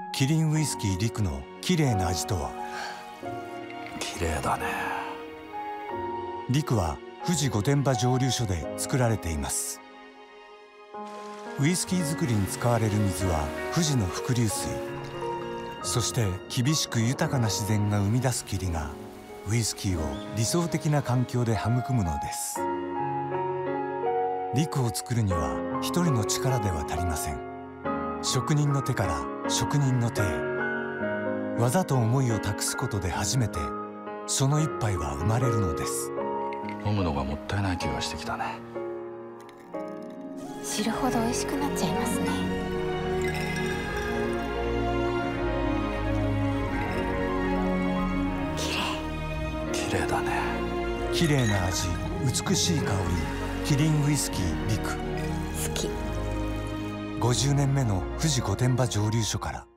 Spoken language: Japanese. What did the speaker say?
キリンウイスキー陸の綺麗な味とは。 綺麗だね。 陸は富士御殿場蒸留所で作られています。ウイスキー作りに使われる水は富士の伏流水。そして厳しく豊かな自然が生み出す霧がウイスキーを理想的な環境で育むのです。陸を作るには一人の力では足りません。職人の手から職人の手へ、技と思いを託すことで初めてその一杯は生まれるのです。 飲むのがもったいない気がしてきたね。 知るほど美味しくなっちゃいますね。 綺麗だね。 綺麗な味、美しい香り、キリンウイスキー陸。 好き。 50年目の富士御殿場蒸留所から。